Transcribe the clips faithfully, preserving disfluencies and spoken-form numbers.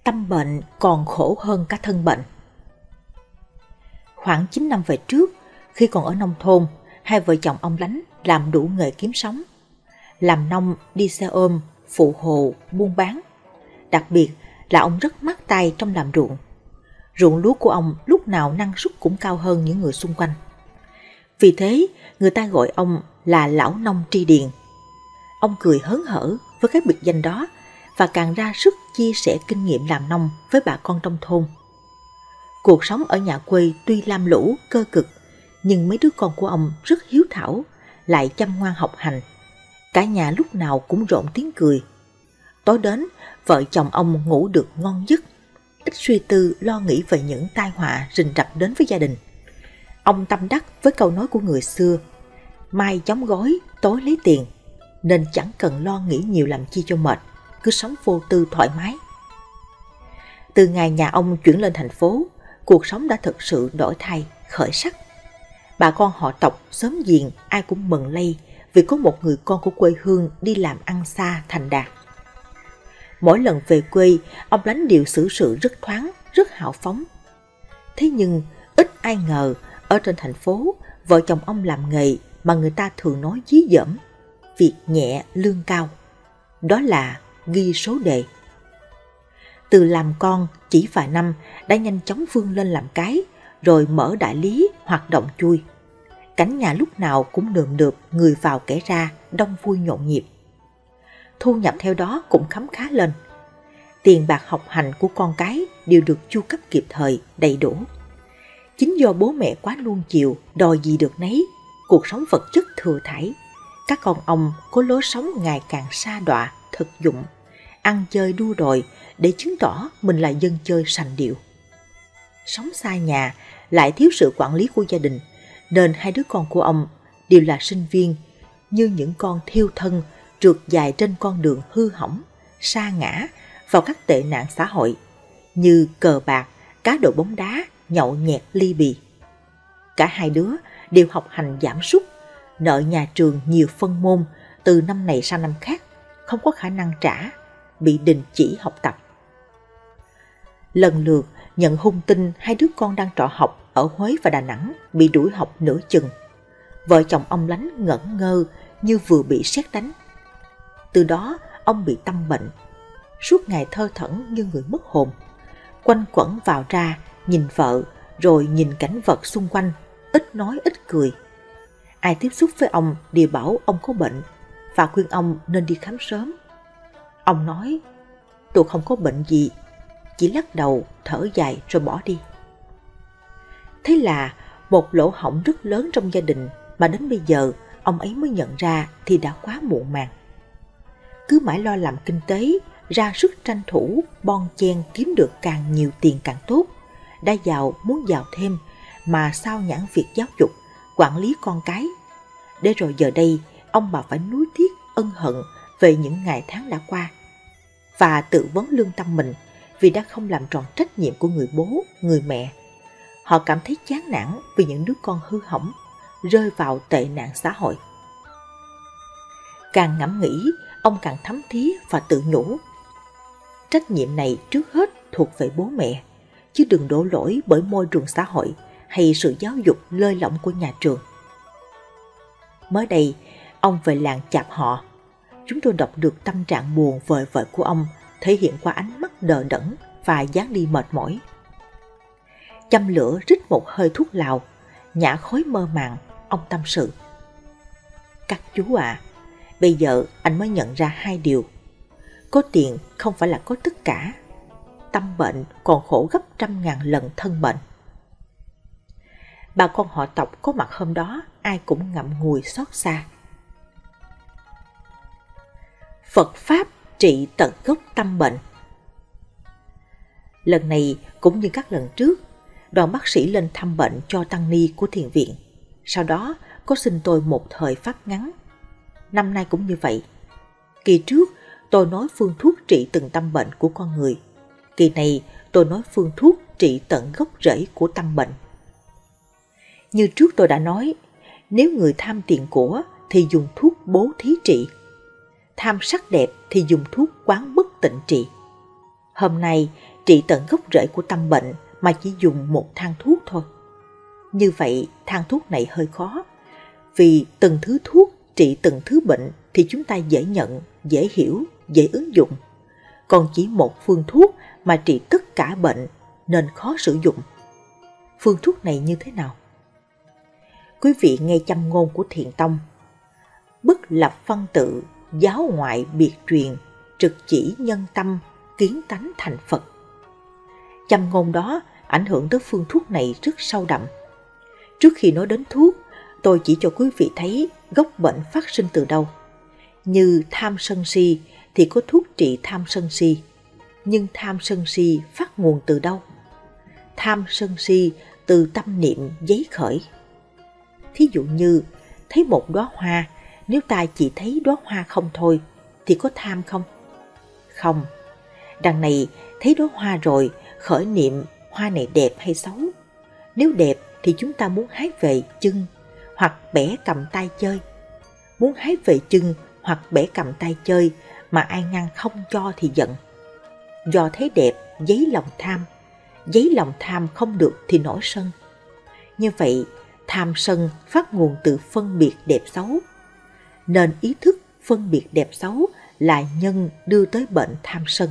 tâm bệnh còn khổ hơn cả thân bệnh. Khoảng chín năm về trước, khi còn ở nông thôn, hai vợ chồng ông Lánh làm đủ nghề kiếm sống. Làm nông, đi xe ôm, phụ hồ, buôn bán. Đặc biệt là ông rất mát tay trong làm ruộng. Ruộng lúa của ông lúc nào năng suất cũng cao hơn những người xung quanh. Vì thế, người ta gọi ông là lão nông tri điền. Ông cười hớn hở với cái biệt danh đó và càng ra sức chia sẻ kinh nghiệm làm nông với bà con trong thôn. Cuộc sống ở nhà quê tuy lam lũ, cơ cực, nhưng mấy đứa con của ông rất hiếu thảo, lại chăm ngoan học hành. Cả nhà lúc nào cũng rộn tiếng cười. Tối đến, vợ chồng ông ngủ được ngon giấc, ít suy tư lo nghĩ về những tai họa rình rập đến với gia đình. Ông tâm đắc với câu nói của người xưa: mai chống gối, tối lấy tiền, nên chẳng cần lo nghĩ nhiều làm chi cho mệt, cứ sống vô tư thoải mái. Từ ngày nhà ông chuyển lên thành phố, cuộc sống đã thực sự đổi thay, khởi sắc. Bà con họ tộc, xóm giềng ai cũng mừng lây vì có một người con của quê hương đi làm ăn xa thành đạt. Mỗi lần về quê, ông Lánh đều xử sự rất thoáng, rất hào phóng. Thế nhưng ít ai ngờ ở trên thành phố, vợ chồng ông làm nghề mà người ta thường nói dí dỏm, việc nhẹ lương cao. Đó là ghi số đề. Từ làm con chỉ vài năm đã nhanh chóng vươn lên làm cái, rồi mở đại lý hoạt động chui. Cảnh nhà lúc nào cũng nườm nượp người vào kẻ ra, đông vui nhộn nhịp. Thu nhập theo đó cũng khấm khá lên. Tiền bạc học hành của con cái đều được chu cấp kịp thời, đầy đủ. Chính do bố mẹ quá nuông chiều, đòi gì được nấy, cuộc sống vật chất thừa thãi, các con ông có lối sống ngày càng sa đọa, thực dụng, ăn chơi đua đòi để chứng tỏ mình là dân chơi sành điệu. Sống xa nhà, lại thiếu sự quản lý của gia đình, nên hai đứa con của ông đều là sinh viên, như những con thiêu thân trượt dài trên con đường hư hỏng, sa ngã vào các tệ nạn xã hội như cờ bạc, cá độ bóng đá, nhậu nhẹt ly bì. Cả hai đứa đều học hành giảm sút, nợ nhà trường nhiều phân môn từ năm này sang năm khác, không có khả năng trả, bị đình chỉ học tập. Lần lượt nhận hung tin hai đứa con đang trọ học ở Huế và Đà Nẵng bị đuổi học nửa chừng. Vợ chồng ông Lánh ngẩn ngơ như vừa bị sét đánh. Từ đó ông bị tâm bệnh, suốt ngày thơ thẩn như người mất hồn, quanh quẩn vào ra, nhìn vợ rồi nhìn cảnh vật xung quanh, ít nói ít cười. Ai tiếp xúc với ông đều bảo ông có bệnh và khuyên ông nên đi khám sớm. Ông nói: tôi không có bệnh gì, chỉ lắc đầu thở dài rồi bỏ đi. Thế là một lỗ hổng rất lớn trong gia đình mà đến bây giờ ông ấy mới nhận ra thì đã quá muộn màng. Cứ mãi lo làm kinh tế, ra sức tranh thủ, bon chen kiếm được càng nhiều tiền càng tốt. Đã giàu muốn giàu thêm mà sao nhãn việc giáo dục, quản lý con cái. Để rồi giờ đây ông bà phải nuối tiếc ân hận về những ngày tháng đã qua và tự vấn lương tâm mình vì đã không làm tròn trách nhiệm của người bố, người mẹ. Họ cảm thấy chán nản vì những đứa con hư hỏng, rơi vào tệ nạn xã hội. Càng ngẫm nghĩ, ông càng thấm thía và tự nhủ: trách nhiệm này trước hết thuộc về bố mẹ, chứ đừng đổ lỗi bởi môi trường xã hội hay sự giáo dục lơi lỏng của nhà trường. Mới đây, ông về làng Chạp Họ. Chúng tôi đọc được tâm trạng buồn vời vợi của ông thể hiện qua ánh mắt đờ đẫn và dáng đi mệt mỏi. Châm lửa rít một hơi thuốc lào, nhả khói mơ màng, ông tâm sự: các chú à, bây giờ anh mới nhận ra hai điều. Có tiền không phải là có tất cả. Tâm bệnh còn khổ gấp trăm ngàn lần thân bệnh. Bà con họ tộc có mặt hôm đó ai cũng ngậm ngùi xót xa. Phật Pháp trị tận gốc tâm bệnh. Lần này cũng như các lần trước, đoàn bác sĩ lên thăm bệnh cho tăng ni của thiền viện. Sau đó có xin tôi một thời pháp ngắn. Năm nay cũng như vậy. Kỳ trước tôi nói phương thuốc trị từng tâm bệnh của con người. Kỳ này tôi nói phương thuốc trị tận gốc rễ của tâm bệnh. Như trước tôi đã nói, nếu người tham tiền của thì dùng thuốc bố thí trị, tham sắc đẹp thì dùng thuốc quán bất tịnh trị. Hôm nay trị tận gốc rễ của tâm bệnh mà chỉ dùng một thang thuốc thôi. Như vậy thang thuốc này hơi khó, vì từng thứ thuốc trị từng thứ bệnh thì chúng ta dễ nhận, dễ hiểu, dễ ứng dụng. Còn chỉ một phương thuốc mà trị tất cả bệnh nên khó sử dụng. Phương thuốc này như thế nào? Quý vị nghe châm ngôn của Thiền Tông: bất lập văn tự, giáo ngoại biệt truyền, trực chỉ nhân tâm, kiến tánh thành Phật. Châm ngôn đó ảnh hưởng tới phương thuốc này rất sâu đậm. Trước khi nói đến thuốc, tôi chỉ cho quý vị thấy gốc bệnh phát sinh từ đâu. Như tham sân si thì có thuốc trị tham sân si, nhưng tham sân si phát nguồn từ đâu? Tham sân si từ tâm niệm giấy khởi. Thí dụ như thấy một đóa hoa, nếu ta chỉ thấy đóa hoa không thôi thì có tham không? Không. Đằng này thấy đóa hoa rồi khởi niệm hoa này đẹp hay xấu. Nếu đẹp thì chúng ta muốn hái về chưng hoặc bẻ cầm tay chơi. Muốn hái về chưng hoặc bẻ cầm tay chơi mà ai ngăn không cho thì giận. Do thấy đẹp dấy lòng tham, dấy lòng tham không được thì nổi sân. Như vậy tham sân phát nguồn từ phân biệt đẹp xấu, nên ý thức phân biệt đẹp xấu là nhân đưa tới bệnh tham sân.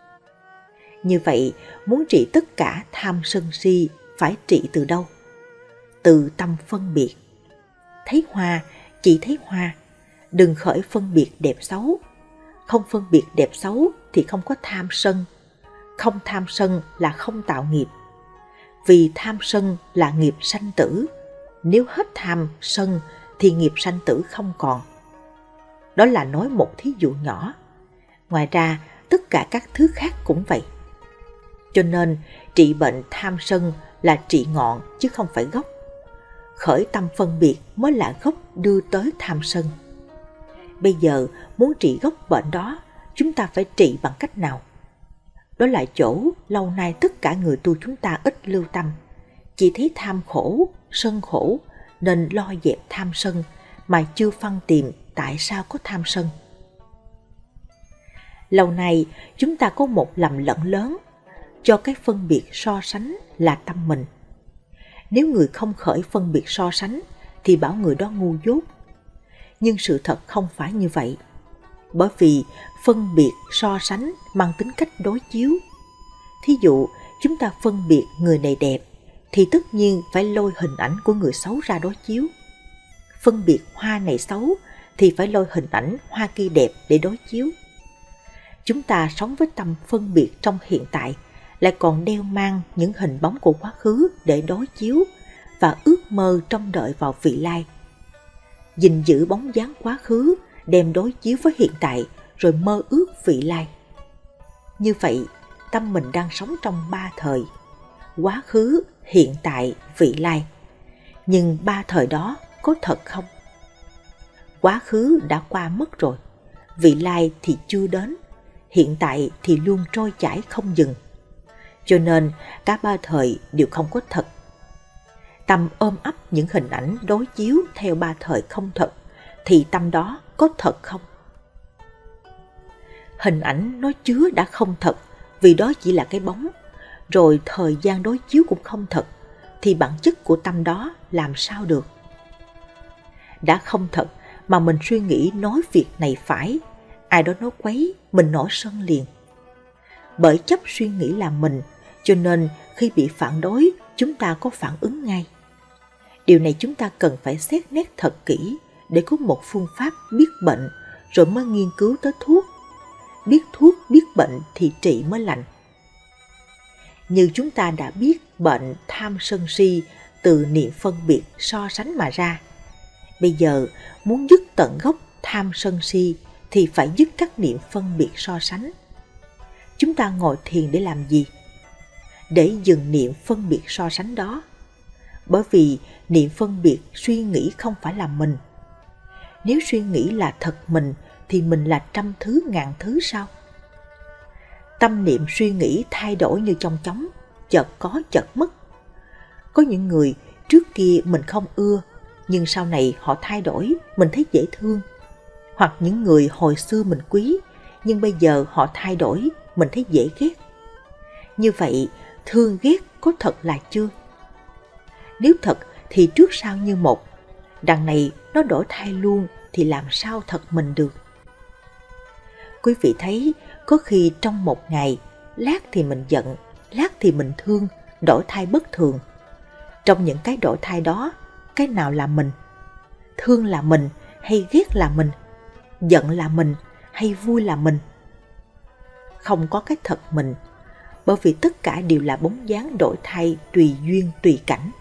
Như vậy muốn trị tất cả tham sân si phải trị từ đâu? Từ tâm phân biệt. Thấy hoa chỉ thấy hoa, đừng khởi phân biệt đẹp xấu. Không phân biệt đẹp xấu thì không có tham sân. Không tham sân là không tạo nghiệp. Vì tham sân là nghiệp sanh tử. Nếu hết tham sân thì nghiệp sanh tử không còn. Đó là nói một thí dụ nhỏ. Ngoài ra tất cả các thứ khác cũng vậy. Cho nên trị bệnh tham sân là trị ngọn chứ không phải gốc. Khởi tâm phân biệt mới là gốc đưa tới tham sân. Bây giờ muốn trị gốc bệnh đó, chúng ta phải trị bằng cách nào? Đó là chỗ lâu nay tất cả người tu chúng ta ít lưu tâm. Chỉ thấy tham khổ, sân khổ nên lo dẹp tham sân mà chưa phân tìm tại sao có tham sân. Lâu nay chúng ta có một lầm lẫn lớn, cho cái phân biệt so sánh là tâm mình. Nếu người không khởi phân biệt so sánh thì bảo người đó ngu dốt. Nhưng sự thật không phải như vậy. Bởi vì phân biệt so sánh mang tính cách đối chiếu. Thí dụ chúng ta phân biệt người này đẹp thì tất nhiên phải lôi hình ảnh của người xấu ra đối chiếu. Phân biệt hoa này xấu thì phải lôi hình ảnh hoa kia đẹp để đối chiếu. Chúng ta sống với tâm phân biệt trong hiện tại, lại còn đeo mang những hình bóng của quá khứ để đối chiếu và ước mơ trông đợi vào vị lai. Gìn giữ bóng dáng quá khứ đem đối chiếu với hiện tại rồi mơ ước vị lai. Như vậy tâm mình đang sống trong ba thời: quá khứ, hiện tại, vị lai. Nhưng ba thời đó có thật không? Quá khứ đã qua mất rồi, vị lai thì chưa đến, hiện tại thì luôn trôi chảy không dừng. Cho nên cả ba thời đều không có thật. Tâm ôm ấp những hình ảnh đối chiếu theo ba thời không thật thì tâm đó có thật không? Hình ảnh nó chứa đã không thật vì đó chỉ là cái bóng, rồi thời gian đối chiếu cũng không thật thì bản chất của tâm đó làm sao được? Đã không thật mà mình suy nghĩ nói việc này phải, ai đó nói quấy mình nổi sân liền. Bởi chấp suy nghĩ là mình, cho nên khi bị phản đối chúng ta có phản ứng ngay. Điều này chúng ta cần phải xét nét thật kỹ để có một phương pháp biết bệnh rồi mới nghiên cứu tới thuốc. Biết thuốc biết bệnh thì trị mới lành. Như chúng ta đã biết bệnh tham sân si từ niệm phân biệt so sánh mà ra. Bây giờ muốn dứt tận gốc tham sân si thì phải dứt các niệm phân biệt so sánh. Chúng ta ngồi thiền để làm gì? Để dừng niệm phân biệt so sánh đó. Bởi vì niệm phân biệt suy nghĩ không phải là mình. Nếu suy nghĩ là thật mình thì mình là trăm thứ ngàn thứ sao? Tâm niệm suy nghĩ thay đổi như trong chóng, chợt có chợt mất. Có những người trước kia mình không ưa, nhưng sau này họ thay đổi, mình thấy dễ thương. Hoặc những người hồi xưa mình quý, nhưng bây giờ họ thay đổi, mình thấy dễ ghét. Như vậy, thương ghét có thật là chưa? Nếu thật thì trước sau như một, đằng này nó đổi thay luôn thì làm sao thật mình được? Quý vị thấy, có khi trong một ngày, lát thì mình giận, lát thì mình thương, đổi thay bất thường. Trong những cái đổi thay đó, cái nào là mình? Thương là mình hay ghét là mình? Giận là mình hay vui là mình? Không có cái thật mình, bởi vì tất cả đều là bóng dáng đổi thay tùy duyên tùy cảnh.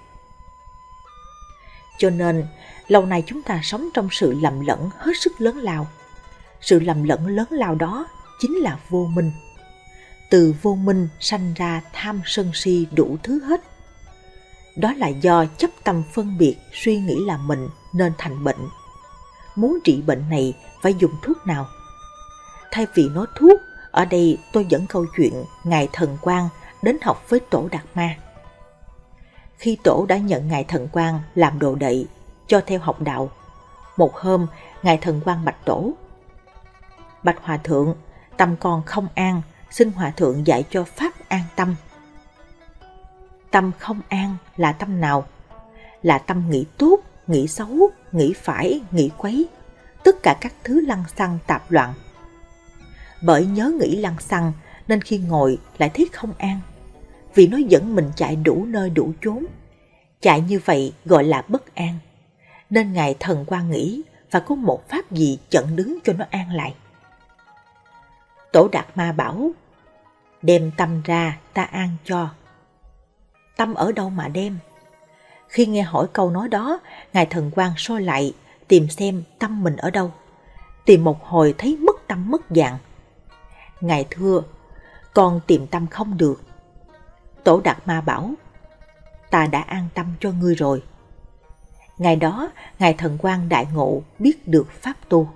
Cho nên, lâu nay chúng ta sống trong sự lầm lẫn hết sức lớn lao. Sự lầm lẫn lớn lao đó chính là vô minh. Từ vô minh sanh ra tham sân si đủ thứ hết. Đó là do chấp tâm phân biệt suy nghĩ là mình nên thành bệnh. Muốn trị bệnh này phải dùng thuốc nào? Thay vì nói thuốc, ở đây tôi dẫn câu chuyện Ngài Thần Quang đến học với Tổ Đạt Ma. Khi Tổ đã nhận Ngài Thần Quang làm đồ đệ, cho theo học đạo, một hôm Ngài Thần Quang bạch Tổ: Bạch Hòa Thượng, tâm con không an, xin Hòa Thượng dạy cho pháp an tâm. Tâm không an là tâm nào? Là tâm nghĩ tốt, nghĩ xấu, nghĩ phải, nghĩ quấy, tất cả các thứ lăng xăng tạp loạn. Bởi nhớ nghĩ lăng xăng nên khi ngồi lại thấy không an, vì nó dẫn mình chạy đủ nơi đủ chốn. Chạy như vậy gọi là bất an. Nên Ngài Thần Quang nghĩ phải có một pháp gì chặn đứng cho nó an lại. Tổ Đạt Ma bảo: Đem tâm ra ta an cho. Tâm ở đâu mà đem? Khi nghe hỏi câu nói đó, Ngài Thần Quang soi lại, tìm xem tâm mình ở đâu. Tìm một hồi thấy mất tâm mất dạng. Ngài thưa: Con tìm tâm không được. Tổ Đạt Ma bảo: Ta đã an tâm cho ngươi rồi. Ngày đó, Ngài Thần Quang đại ngộ biết được pháp tu.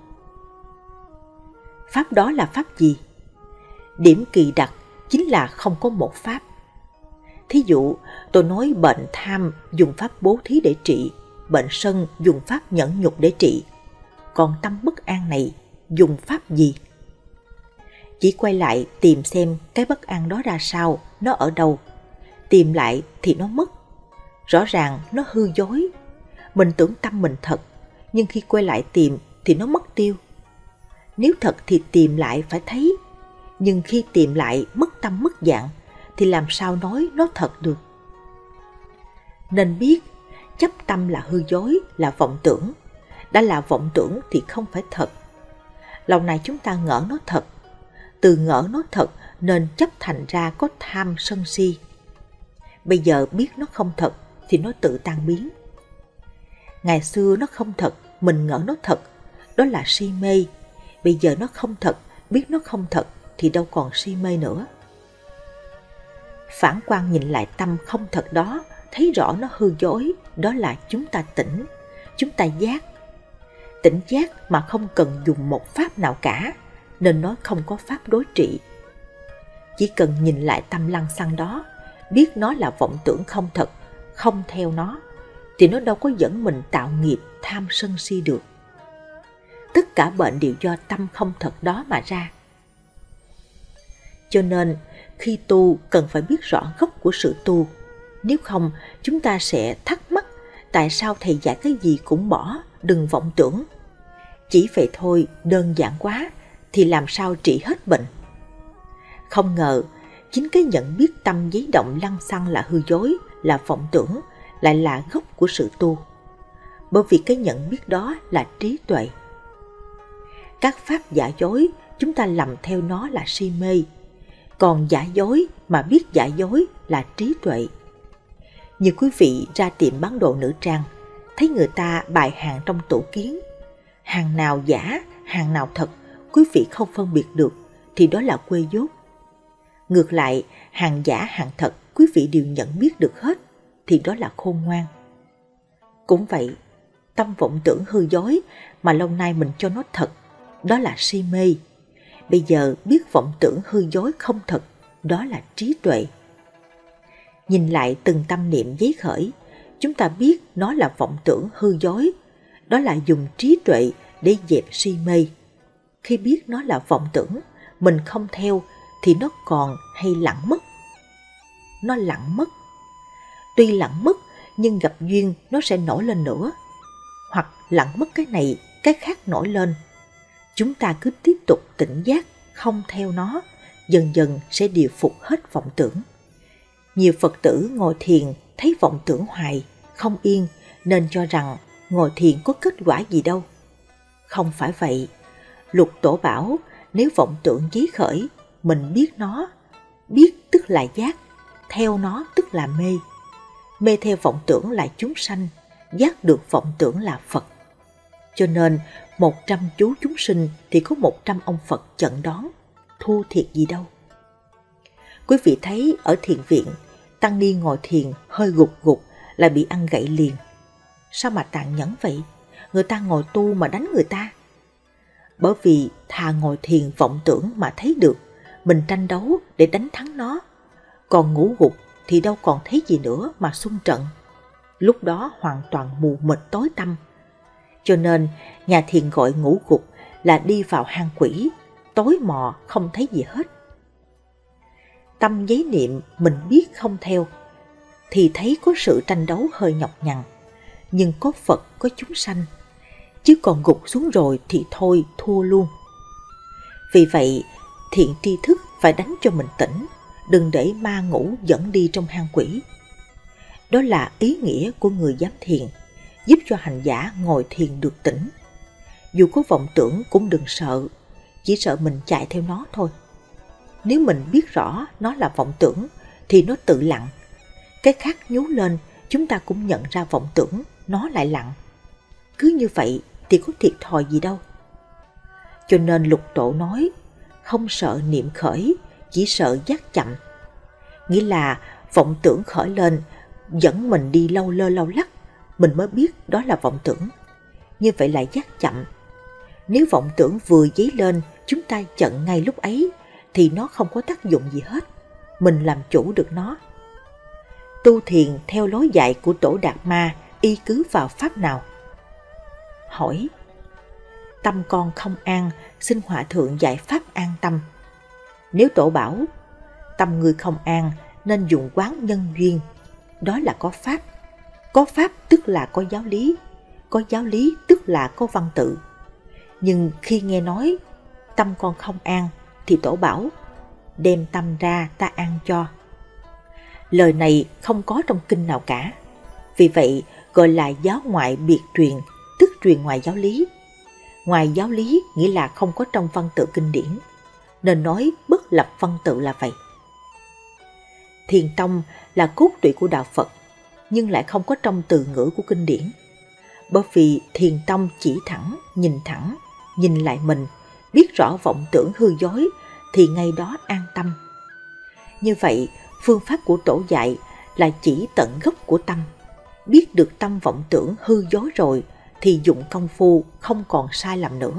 Pháp đó là pháp gì? Điểm kỳ đặc chính là không có một pháp. Thí dụ, tôi nói bệnh tham dùng pháp bố thí để trị, bệnh sân dùng pháp nhẫn nhục để trị. Còn tâm bất an này dùng pháp gì? Chỉ quay lại tìm xem cái bất an đó ra sao, nó ở đâu. Tìm lại thì nó mất. Rõ ràng nó hư dối. Mình tưởng tâm mình thật, nhưng khi quay lại tìm thì nó mất tiêu. Nếu thật thì tìm lại phải thấy, nhưng khi tìm lại mất tâm mất dạng thì làm sao nói nó thật được. Nên biết, chấp tâm là hư dối, là vọng tưởng. Đã là vọng tưởng thì không phải thật. Lòng này chúng ta ngỡ nó thật. Từ ngỡ nó thật nên chấp thành ra có tham sân si. Bây giờ biết nó không thật thì nó tự tan biến. Ngày xưa nó không thật, mình ngỡ nó thật, đó là si mê. Bây giờ nó không thật, biết nó không thật thì đâu còn si mê nữa. Phản quan nhìn lại tâm không thật đó, thấy rõ nó hư dối, đó là chúng ta tỉnh, chúng ta giác. Tỉnh giác mà không cần dùng một pháp nào cả, nên nói không có pháp đối trị. Chỉ cần nhìn lại tâm lăng xăng đó, biết nó là vọng tưởng không thật, không theo nó, thì nó đâu có dẫn mình tạo nghiệp tham sân si được. Tất cả bệnh đều do tâm không thật đó mà ra. Cho nên, khi tu cần phải biết rõ gốc của sự tu. Nếu không, chúng ta sẽ thắc mắc tại sao thầy dạy cái gì cũng bỏ, đừng vọng tưởng. Chỉ vậy thôi, đơn giản quá, thì làm sao trị hết bệnh. Không ngờ, chính cái nhận biết tâm giấy động lăng xăng là hư dối, là vọng tưởng, lại là gốc của sự tu. Bởi vì cái nhận biết đó là trí tuệ. Các pháp giả dối, chúng ta lầm theo nó là si mê. Còn giả dối mà biết giả dối là trí tuệ. Như quý vị ra tiệm bán đồ nữ trang, thấy người ta bày hàng trong tủ kiến. Hàng nào giả, hàng nào thật, quý vị không phân biệt được, thì đó là quê dốt. Ngược lại, hàng giả, hàng thật, quý vị đều nhận biết được hết, thì đó là khôn ngoan. Cũng vậy, tâm vọng tưởng hư dối mà lâu nay mình cho nó thật, đó là si mê. Bây giờ biết vọng tưởng hư dối không thật, đó là trí tuệ. Nhìn lại từng tâm niệm giấy khởi, chúng ta biết nó là vọng tưởng hư dối, đó là dùng trí tuệ để dẹp si mê. Khi biết nó là vọng tưởng, mình không theo thì nó còn hay lặng mất. nó lặng mất. Tuy lặng mất nhưng gặp duyên nó sẽ nổi lên nữa. Hoặc lặng mất cái này, cái khác nổi lên. Chúng ta cứ tiếp tục tỉnh giác, không theo nó, dần dần sẽ điều phục hết vọng tưởng. Nhiều Phật tử ngồi thiền thấy vọng tưởng hoài, không yên nên cho rằng ngồi thiền có kết quả gì đâu. Không phải vậy. Lục Tổ bảo nếu vọng tưởng dấy khởi, mình biết nó, biết tức là giác, theo nó tức là mê. Mê theo vọng tưởng là chúng sanh, giác được vọng tưởng là Phật. Cho nên một trăm chú chúng sinh thì có một trăm ông Phật chẩn đón, thua thiệt gì đâu. Quý vị thấy ở thiền viện, tăng ni ngồi thiền hơi gục gục là bị ăn gậy liền. Sao mà tàn nhẫn vậy? Người ta ngồi tu mà đánh người ta. Bởi vì thà ngồi thiền vọng tưởng mà thấy được, mình tranh đấu để đánh thắng nó. Còn ngủ gục thì đâu còn thấy gì nữa mà xung trận. Lúc đó hoàn toàn mù mịt tối tăm. Cho nên nhà thiền gọi ngủ gục là đi vào hang quỷ, tối mò không thấy gì hết. Tâm giấy niệm mình biết không theo, thì thấy có sự tranh đấu hơi nhọc nhằn, nhưng có Phật có chúng sanh, chứ còn gục xuống rồi thì thôi thua luôn. Vì vậy thiện tri thức phải đánh cho mình tỉnh, đừng để ma ngủ dẫn đi trong hang quỷ. Đó là ý nghĩa của người giám thiền, giúp cho hành giả ngồi thiền được tỉnh. Dù có vọng tưởng cũng đừng sợ, chỉ sợ mình chạy theo nó thôi. Nếu mình biết rõ nó là vọng tưởng thì nó tự lặng. Cái khác nhú lên, chúng ta cũng nhận ra vọng tưởng, nó lại lặng. Cứ như vậy thì có thiệt thòi gì đâu. Cho nên Lục Tổ nói, không sợ niệm khởi, chỉ sợ giác chậm. Nghĩa là vọng tưởng khởi lên, dẫn mình đi lâu lơ lâu lắc, mình mới biết đó là vọng tưởng. Như vậy là giác chậm. Nếu vọng tưởng vừa dấy lên, chúng ta chặn ngay lúc ấy, thì nó không có tác dụng gì hết. Mình làm chủ được nó. Tu thiền theo lối dạy của Tổ Đạt Ma y cứ vào pháp nào? Hỏi. Tâm con không an, xin Hòa Thượng dạy pháp an tâm. Nếu Tổ bảo, tâm người không an nên dùng quán nhân duyên, đó là có pháp. Có pháp tức là có giáo lý, có giáo lý tức là có văn tự. Nhưng khi nghe nói tâm con không an thì Tổ bảo, đem tâm ra ta an cho. Lời này không có trong kinh nào cả. Vì vậy gọi là giáo ngoại biệt truyền, tức truyền ngoài giáo lý. Ngoài giáo lý nghĩa là không có trong văn tự kinh điển, nên nói bất lập văn tự là vậy. Thiền tông là cốt tủy của đạo Phật, nhưng lại không có trong từ ngữ của kinh điển. Bởi vì thiền tông chỉ thẳng, nhìn thẳng, nhìn lại mình, biết rõ vọng tưởng hư dối, thì ngay đó an tâm. Như vậy, phương pháp của Tổ dạy là chỉ tận gốc của tâm. Biết được tâm vọng tưởng hư dối rồi, thì dụng công phu không còn sai lầm nữa.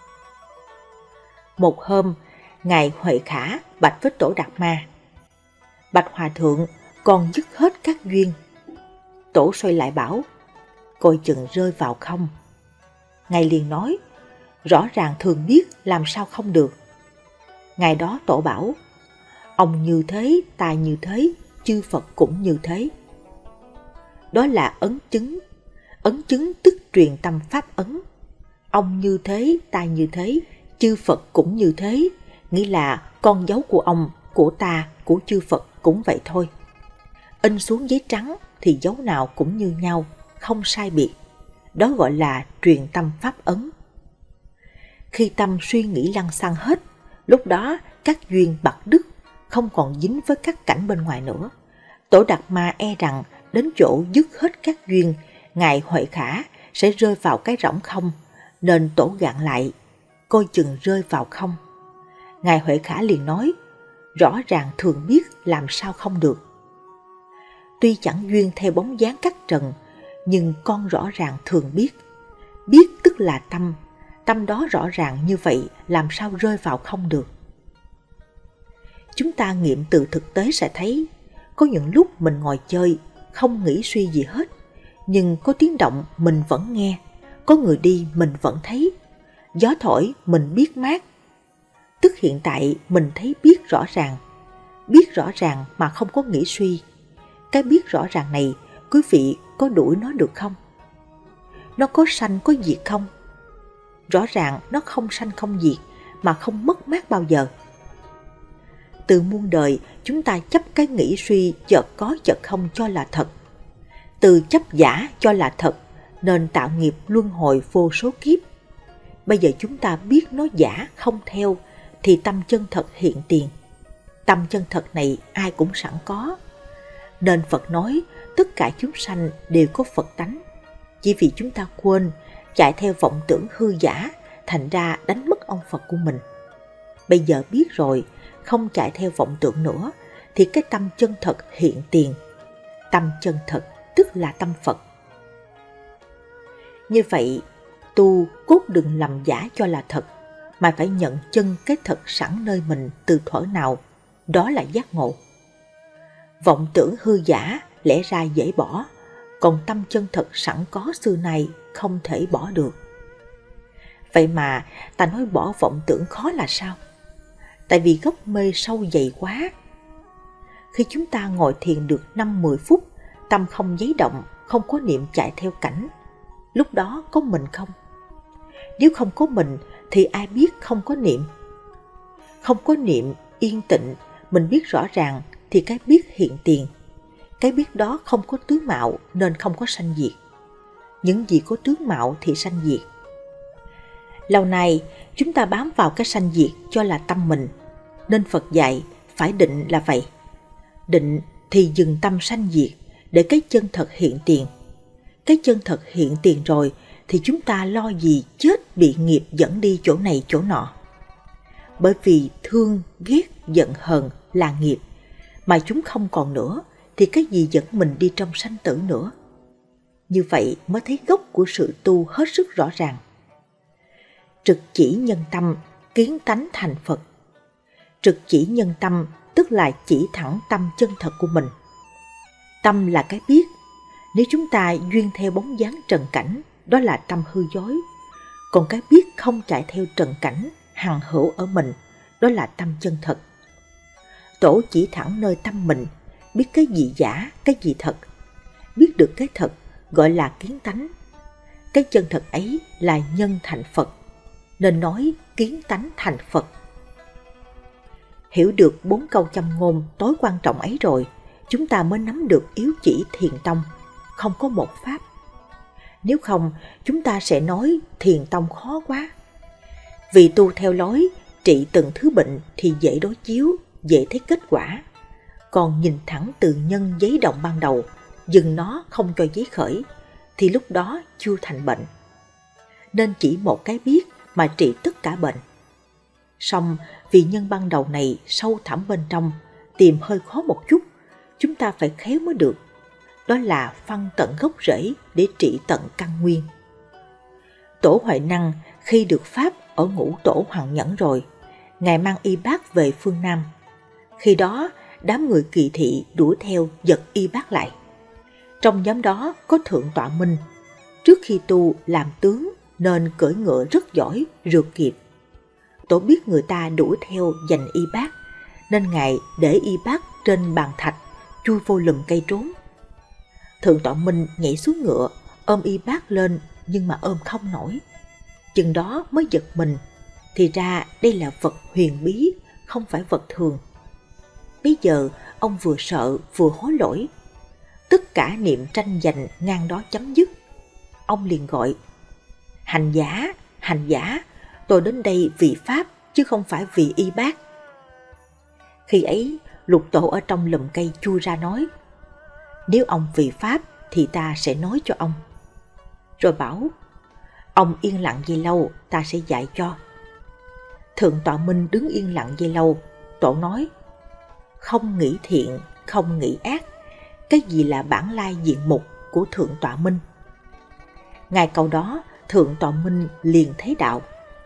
Một hôm, Ngài Huệ Khả bạch với Tổ Đạt Ma, bạch Hòa Thượng, con dứt hết các duyên. Tổ xoay lại bảo, coi chừng rơi vào không. Ngài liền nói, rõ ràng thường biết, làm sao không được. Ngày đó Tổ bảo, ông như thế, ta như thế, chư Phật cũng như thế. Đó là ấn chứng. Ấn chứng tức truyền tâm pháp ấn. Ông như thế, ta như thế, chư Phật cũng như thế, nghĩa là con dấu của ông, của ta, của chư Phật cũng vậy thôi. In xuống giấy trắng thì dấu nào cũng như nhau, không sai biệt. Đó gọi là truyền tâm pháp ấn. Khi tâm suy nghĩ lăng xăng hết, lúc đó các duyên bạc đứt, không còn dính với các cảnh bên ngoài nữa. Tổ Đạt Ma e rằng đến chỗ dứt hết các duyên, Ngài Huệ Khả sẽ rơi vào cái rỗng không, nên Tổ gạn lại, coi chừng rơi vào không. Ngài Huệ Khả liền nói, rõ ràng thường biết, làm sao không được. Tuy chẳng duyên theo bóng dáng các trần, nhưng con rõ ràng thường biết. Biết tức là tâm, tâm đó rõ ràng như vậy, làm sao rơi vào không được. Chúng ta nghiệm từ thực tế sẽ thấy, có những lúc mình ngồi chơi, không nghĩ suy gì hết, nhưng có tiếng động mình vẫn nghe, có người đi mình vẫn thấy, gió thổi mình biết mát. Tức hiện tại mình thấy biết rõ ràng. biết rõ ràng mà không có nghĩ suy. Cái biết rõ ràng này, quý vị có đuổi nó được không? Nó có sanh có diệt không? Rõ ràng nó không sanh không diệt mà không mất mát bao giờ. Từ muôn đời chúng ta chấp cái nghĩ suy chợt có chợt không cho là thật. Từ chấp giả cho là thật nên tạo nghiệp luân hồi vô số kiếp. Bây giờ chúng ta biết nó giả không theo thì tâm chân thật hiện tiền. Tâm chân thật này ai cũng sẵn có. Nên Phật nói tất cả chúng sanh đều có Phật tánh. Chỉ vì chúng ta quên, chạy theo vọng tưởng hư giả, thành ra đánh mất ông Phật của mình. Bây giờ biết rồi, không chạy theo vọng tưởng nữa, thì cái tâm chân thật hiện tiền. Tâm chân thật tức là tâm Phật. Như vậy, tu cốt đừng làm giả cho là thật, mà phải nhận chân cái thật sẵn nơi mình từ thuở nào, đó là giác ngộ. Vọng tưởng hư giả lẽ ra dễ bỏ, còn tâm chân thật sẵn có xưa nay không thể bỏ được. Vậy mà ta nói bỏ vọng tưởng khó là sao? Tại vì gốc mê sâu dày quá. Khi chúng ta ngồi thiền được năm mười phút, tâm không giấy động, không có niệm chạy theo cảnh, lúc đó có mình không? Nếu không có mình thì ai biết không có niệm? Không có niệm, yên tịnh, mình biết rõ ràng thì cái biết hiện tiền. Cái biết đó không có tướng mạo nên không có sanh diệt. Những gì có tướng mạo thì sanh diệt. Lâu nay chúng ta bám vào cái sanh diệt cho là tâm mình, nên Phật dạy phải định là vậy. Định thì dừng tâm sanh diệt để cái chân thật hiện tiền. Cái chân thật hiện tiền rồi thì chúng ta lo gì chết bị nghiệp dẫn đi chỗ này chỗ nọ. Bởi vì thương, ghét, giận hờn là nghiệp, mà chúng không còn nữa thì cái gì dẫn mình đi trong sanh tử nữa. Như vậy mới thấy gốc của sự tu hết sức rõ ràng. Trực chỉ nhân tâm, kiến tánh thành Phật. Trực chỉ nhân tâm tức là chỉ thẳng tâm chân thật của mình. Tâm là cái biết. Nếu chúng ta duyên theo bóng dáng trần cảnh, đó là tâm hư dối. Còn cái biết không chạy theo trần cảnh, hằng hữu ở mình, đó là tâm chân thật. Tổ chỉ thẳng nơi tâm mình, biết cái gì giả, cái gì thật. Biết được cái thật gọi là kiến tánh. Cái chân thật ấy là nhân thành Phật, nên nói kiến tánh thành Phật. Hiểu được bốn câu châm ngôn tối quan trọng ấy rồi, chúng ta mới nắm được yếu chỉ thiền tông, không có một pháp. Nếu không, chúng ta sẽ nói thiền tông khó quá. Vì tu theo lối trị từng thứ bệnh thì dễ đối chiếu, dễ thấy kết quả. Còn nhìn thẳng từ nhân giấy động ban đầu, dừng nó không cho giấy khởi, thì lúc đó chưa thành bệnh. Nên chỉ một cái biết mà trị tất cả bệnh. Song vì nhân ban đầu này sâu thẳm bên trong, tìm hơi khó một chút, chúng ta phải khéo mới được. Đó là phân tận gốc rễ để trị tận căn nguyên. Tổ Huệ Năng khi được pháp ở ngũ tổ Hoàng Nhẫn rồi, Ngài mang y bác về phương Nam. Khi đó, đám người kỳ thị đuổi theo giật y bác lại. Trong nhóm đó có Thượng Tọa Minh. Trước khi tu làm tướng nên cưỡi ngựa rất giỏi, rượt kịp. Tổ biết người ta đuổi theo giành y bác, nên Ngài để y bác trên bàn thạch, chui vô lùm cây trốn. Thượng Tọa Minh nhảy xuống ngựa, ôm y bác lên nhưng mà ôm không nổi. Chừng đó mới giật mình, thì ra đây là vật huyền bí, không phải vật thường. Bây giờ ông vừa sợ vừa hối lỗi. Tất cả niệm tranh giành ngang đó chấm dứt. Ông liền gọi: hành giả, hành giả, tôi đến đây vì pháp chứ không phải vì y bác. Khi ấy Lục Tổ ở trong lùm cây chui ra nói: nếu ông vì pháp thì ta sẽ nói cho ông. Rồi bảo: ông yên lặng về lâu, ta sẽ dạy cho. Thượng Tọa Minh đứng yên lặng về lâu. Tổ nói: không nghĩ thiện, không nghĩ ác, cái gì là bản lai diện mục của Thượng Tọa Minh? Ngay câu đó, Thượng Tọa Minh liền thấy đạo.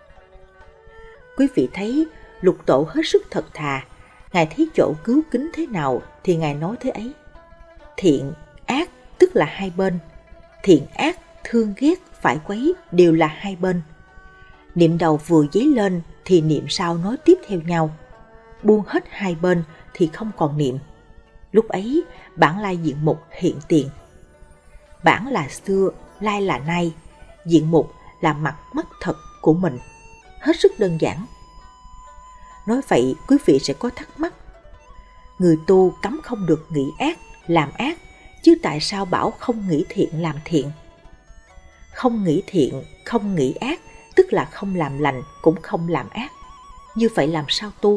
Quý vị thấy Lục Tổ hết sức thật thà. Ngài thấy chỗ cứu kính thế nào thì Ngài nói thế ấy. Thiện, ác tức là hai bên. Thiện ác, thương ghét, phải quấy đều là hai bên. Niệm đầu vừa dấy lên thì niệm sau nói tiếp theo nhau. buông hết hai bên thì không còn niệm. Lúc ấy bản lai diện mục hiện tiền. Bản là xưa, lai là nay, diện mục là mặt mắt thật của mình. Hết sức đơn giản. Nói vậy quý vị sẽ có thắc mắc. Người tu cấm không được nghĩ ác, làm ác, chứ tại sao bảo không nghĩ thiện làm thiện? Không nghĩ thiện, không nghĩ ác, tức là không làm lành cũng không làm ác. Như vậy làm sao tu?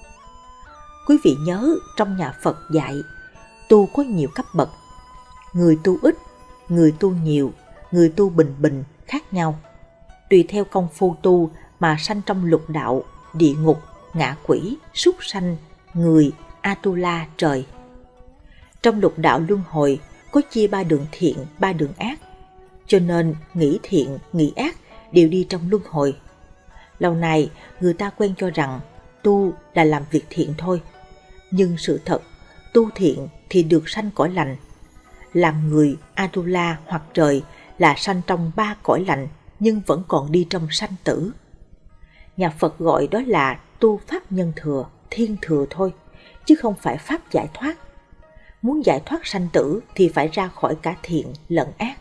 Quý vị nhớ trong nhà Phật dạy, tu có nhiều cấp bậc. Người tu ít, người tu nhiều, người tu bình bình khác nhau. Tùy theo công phu tu mà sanh trong lục đạo, địa ngục, ngạ quỷ, súc sanh, người, Atula, trời. Trong lục đạo luân hồi có chia ba đường thiện, ba đường ác. Cho nên nghĩ thiện, nghĩ ác đều đi trong luân hồi. Lâu nay người ta quen cho rằng tu là làm việc thiện thôi. Nhưng sự thật, tu thiện thì được sanh cõi lành. Làm người Atula hoặc trời là sanh trong ba cõi lành nhưng vẫn còn đi trong sanh tử. Nhà Phật gọi đó là tu pháp nhân thừa, thiên thừa thôi, chứ không phải pháp giải thoát. Muốn giải thoát sanh tử thì phải ra khỏi cả thiện lẫn ác.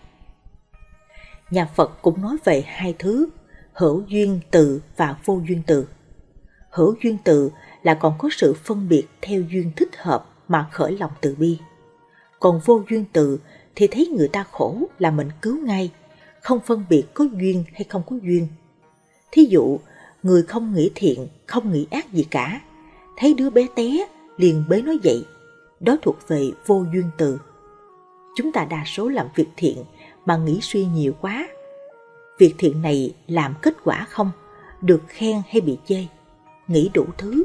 Nhà Phật cũng nói về hai thứ, hữu duyên từ và vô duyên từ. Hữu duyên từ là còn có sự phân biệt theo duyên thích hợp mà khởi lòng từ bi. Còn vô duyên từ thì thấy người ta khổ là mình cứu ngay, không phân biệt có duyên hay không có duyên. Thí dụ, người không nghĩ thiện, không nghĩ ác gì cả, thấy đứa bé té liền bế nó dậy, đó thuộc về vô duyên từ. Chúng ta đa số làm việc thiện mà nghĩ suy nhiều quá. Việc thiện này làm kết quả không, được khen hay bị chê, nghĩ đủ thứ.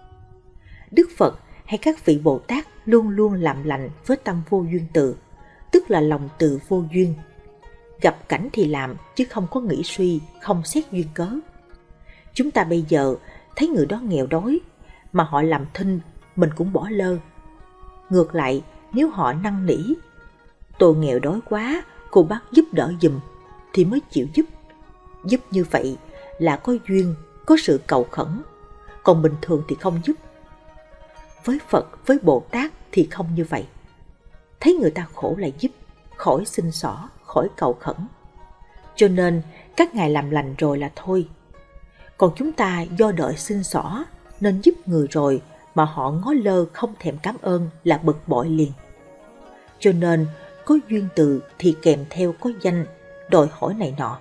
Đức Phật hay các vị Bồ Tát luôn luôn làm lành với tâm vô duyên từ, tức là lòng từ vô duyên. Gặp cảnh thì làm chứ không có nghĩ suy, không xét duyên cớ. Chúng ta bây giờ thấy người đó nghèo đói mà họ làm thinh, mình cũng bỏ lơ. Ngược lại, nếu họ năn nỉ, tôi nghèo đói quá, cô bác giúp đỡ giùm, thì mới chịu giúp. Giúp như vậy là có duyên, có sự cầu khẩn, còn bình thường thì không giúp. Với Phật, với Bồ Tát thì không như vậy. Thấy người ta khổ là giúp, khỏi xin xỏ, khỏi cầu khẩn. Cho nên các ngài làm lành rồi là thôi. Còn chúng ta do đợi xin xỏ nên giúp người rồi mà họ ngó lơ không thèm cảm ơn là bực bội liền. Cho nên có duyên từ thì kèm theo có danh, đòi hỏi này nọ.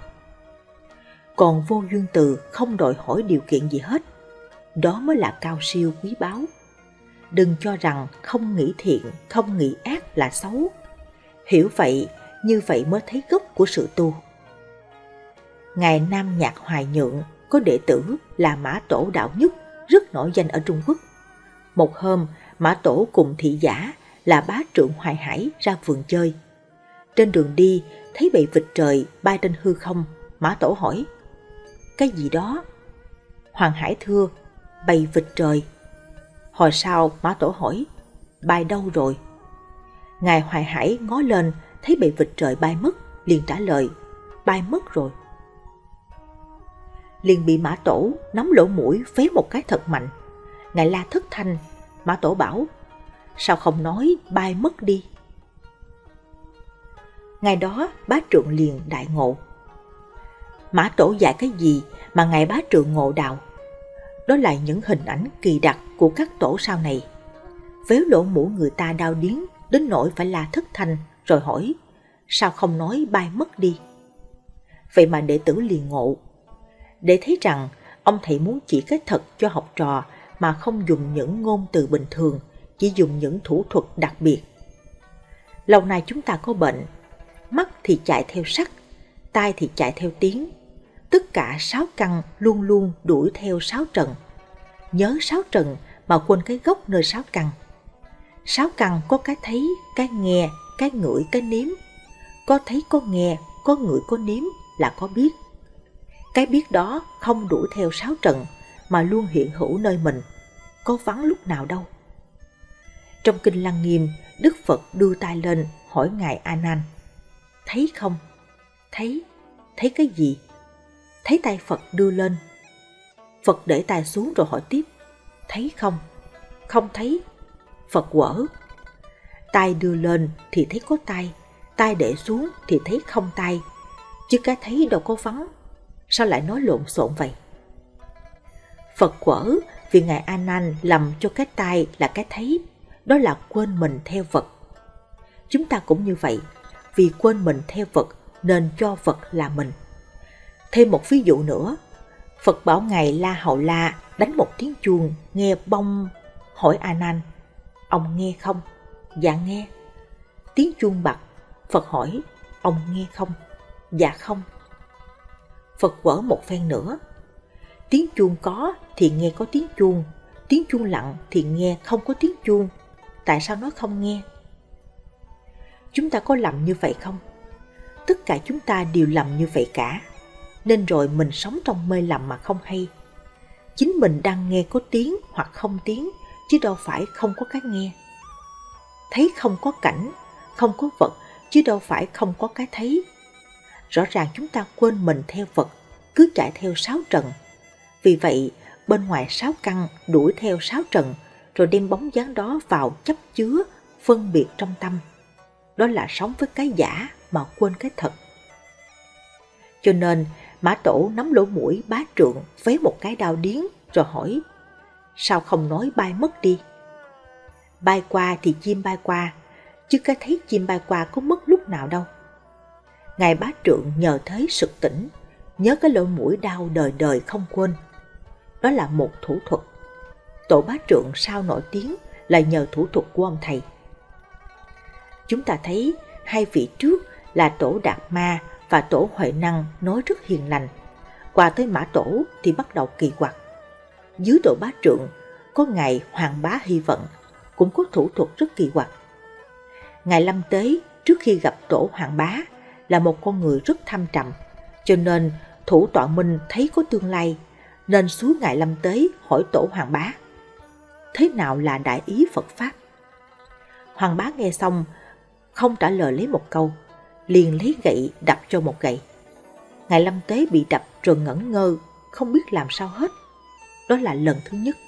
Còn vô duyên từ không đòi hỏi điều kiện gì hết. Đó mới là cao siêu quý báu. Đừng cho rằng không nghĩ thiện, không nghĩ ác là xấu. Hiểu vậy, như vậy mới thấy gốc của sự tu. Ngài Nam Nhạc Hoài Nhượng có đệ tử là Mã Tổ Đạo Nhất, rất nổi danh ở Trung Quốc. Một hôm, Mã Tổ cùng thị giả là Bá Trượng Hoài Hải ra vườn chơi. Trên đường đi, thấy bầy vịt trời bay trên hư không. Mã Tổ hỏi, cái gì đó? Hoàng Hải thưa, bầy vịt trời. Hồi sau Mã Tổ hỏi, bay đâu rồi? Ngài Hoài Hải ngó lên, thấy bầy vịt trời bay mất, liền trả lời, bay mất rồi. Liền bị Mã Tổ nắm lỗ mũi phế một cái thật mạnh. Ngài la thất thanh. Mã Tổ bảo, sao không nói bay mất đi? Ngày đó Bá Trượng liền đại ngộ. Mã Tổ dạy cái gì mà ngài Bá Trượng ngộ đạo? Đó là những hình ảnh kỳ đặc của các tổ sau này. Véo lỗ mũi người ta đau điếng đến nỗi phải la thất thanh, rồi hỏi, sao không nói bay mất đi? Vậy mà đệ tử liền ngộ. Để thấy rằng ông thầy muốn chỉ cái thật cho học trò mà không dùng những ngôn từ bình thường, chỉ dùng những thủ thuật đặc biệt. Lâu nay chúng ta có bệnh, mắt thì chạy theo sắc, tai thì chạy theo tiếng. Tất cả sáu căn luôn luôn đuổi theo sáu trần. Nhớ sáu trần mà quên cái gốc nơi sáu căn. Sáu căn có cái thấy, cái nghe, cái ngửi, cái nếm. Có thấy, có nghe, có ngửi, có nếm là có biết. Cái biết đó không đuổi theo sáu trần mà luôn hiện hữu nơi mình, có vắng lúc nào đâu. Trong Kinh Lăng Nghiêm, Đức Phật đưa tay lên hỏi Ngài A Nan, thấy không? Thấy. Thấy cái gì? Thấy tay Phật đưa lên. Phật để tay xuống rồi hỏi tiếp, thấy không? Không thấy. Phật quở. Tai đưa lên thì thấy có tai, tai để xuống thì thấy không tai, chứ cái thấy đâu có vắng. Sao lại nói lộn xộn vậy? Phật quở vì Ngài A Nan lầm cho cái tai là cái thấy, đó là quên mình theo vật. Chúng ta cũng như vậy, vì quên mình theo vật nên cho vật là mình. Thêm một ví dụ nữa, Phật bảo Ngài La Hầu La đánh một tiếng chuông nghe bông, hỏi A Nan, ông nghe không? Dạ nghe. Tiếng chuông bật, Phật hỏi, ông nghe không? Dạ không. Phật quở một phen nữa, tiếng chuông có thì nghe có tiếng chuông, tiếng chuông lặng thì nghe không có tiếng chuông, tại sao nói không nghe? Chúng ta có lầm như vậy không? Tất cả chúng ta đều lầm như vậy cả, nên rồi mình sống trong mê lầm mà không hay. Chính mình đang nghe có tiếng hoặc không tiếng, chứ đâu phải không có cái nghe. Thấy không có cảnh, không có vật, chứ đâu phải không có cái thấy. Rõ ràng chúng ta quên mình theo vật, cứ chạy theo sáu trần. Vì vậy, bên ngoài sáu căn đuổi theo sáu trần, rồi đem bóng dáng đó vào chấp chứa, phân biệt trong tâm. Đó là sống với cái giả mà quên cái thật. Cho nên, Mã Tổ nắm lỗ mũi Bá Trượng vấy một cái đao điếng rồi hỏi, sao không nói bay mất đi? Bay qua thì chim bay qua, chứ cái thấy chim bay qua có mất lúc nào đâu. Ngài Bá Trượng nhờ thế sực tỉnh, nhớ cái lỗ mũi đau đời đời không quên. Đó là một thủ thuật. Tổ Bá Trượng sao nổi tiếng là nhờ thủ thuật của ông thầy. Chúng ta thấy hai vị trước là Tổ Đạt Ma và Tổ Huệ Năng nói rất hiền lành. Qua tới Mã Tổ thì bắt đầu kỳ quặc. Dưới Tổ Bá Trượng có Ngài Hoàng Bá Hy Vận, cũng có thủ thuật rất kỳ quặc. Ngài Lâm Tế trước khi gặp Tổ Hoàng Bá là một con người rất thâm trầm, cho nên Thủ Tọa Minh thấy có tương lai, nên xuống Ngài Lâm Tế hỏi Tổ Hoàng Bá, thế nào là đại ý Phật Pháp? Hoàng Bá nghe xong, không trả lời lấy một câu, liền lấy gậy đập cho một gậy. Ngài Lâm Tế bị đập rồi ngẩn ngơ, không biết làm sao hết. Đó là lần thứ nhất.